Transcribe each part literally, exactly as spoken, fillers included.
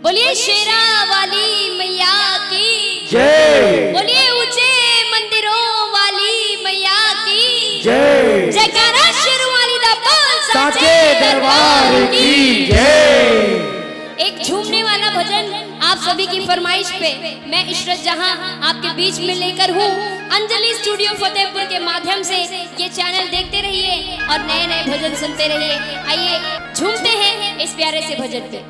बोलिए शेरा वाली मैया की जय। बोलिए ऊंचे मंदिरों वाली मैया की जय। जयकारा शेरों वाली दा बोल साचे दरबार की जय। एक झूमने वाला भजन आप सभी की फरमाइश पे मैं इशरत जहां आपके बीच में लेकर हूँ। अंजलि स्टूडियो फतेहपुर के माध्यम से ये चैनल देखते रहिए और नए नए भजन सुनते रहिए। आइए झूमते हैं इस प्यारे से भजन पे।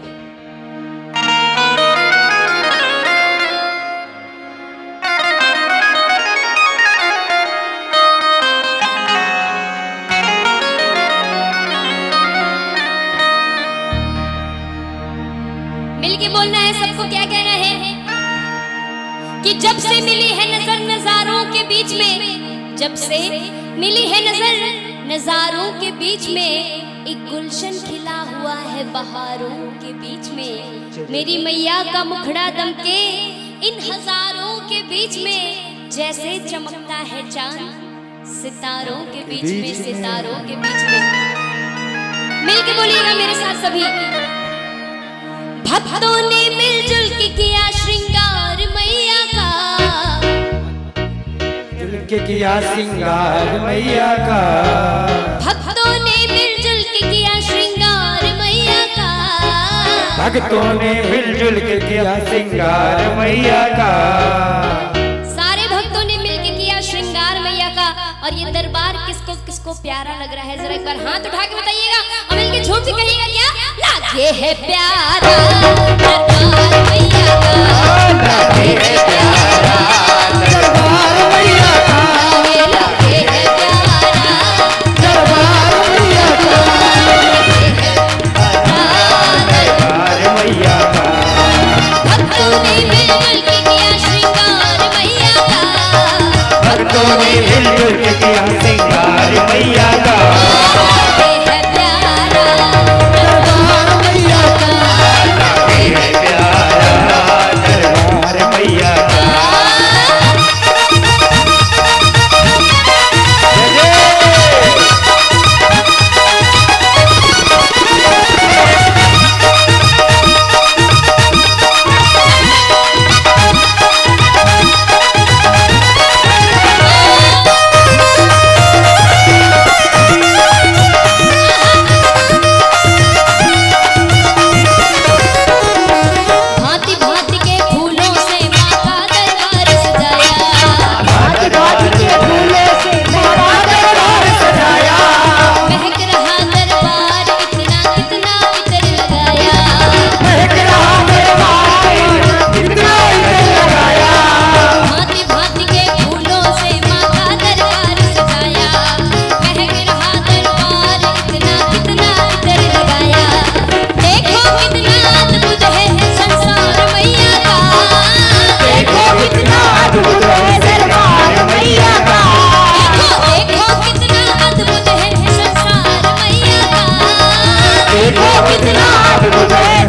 मिलके बोलना है सबको, क्या कहना है कि जब से मिली है नजर नजारों के बीच में, जब से मिली है नजर नजारों के बीच में, एक गुलशन खिला हुआ है बहारों के बीच में। मेरी मैया का मुखड़ा दमके इन हजारों के बीच में, जैसे चमकता है चांद सितारों के बीच में, सितारों के बीच में। मिलके बोलिएगा मेरे साथ सभी। भक्तों ने मिलजुल के किया श्रृंगार मैया का, जुल के किया श्रृंगार मैया का। भक्तों ने मिलजुल के किया श्रृंगार मैया का, भक्तों ने मिलजुल के किया श्रृंगार मैया का। सारे भक्तों ने मिलके किया श्रृंगार मैया का। और ये दरबार किसको किसको प्यारा लग रहा है, जरा एक बार हाथ उठा के बताइएगा और मिलके झूम के कहिएगा क्या लागे है प्यारा दरबार मैया का, लागे है प्यारा दरबार मैया का, लागे है प्यारा दरबार मैया का, दरबार मैया का। भक्तों ने मिलजुल के किया श्रृंगार मैया का, भक्तों ने मिलजुल के किया श्रृंगार मैया का। कितना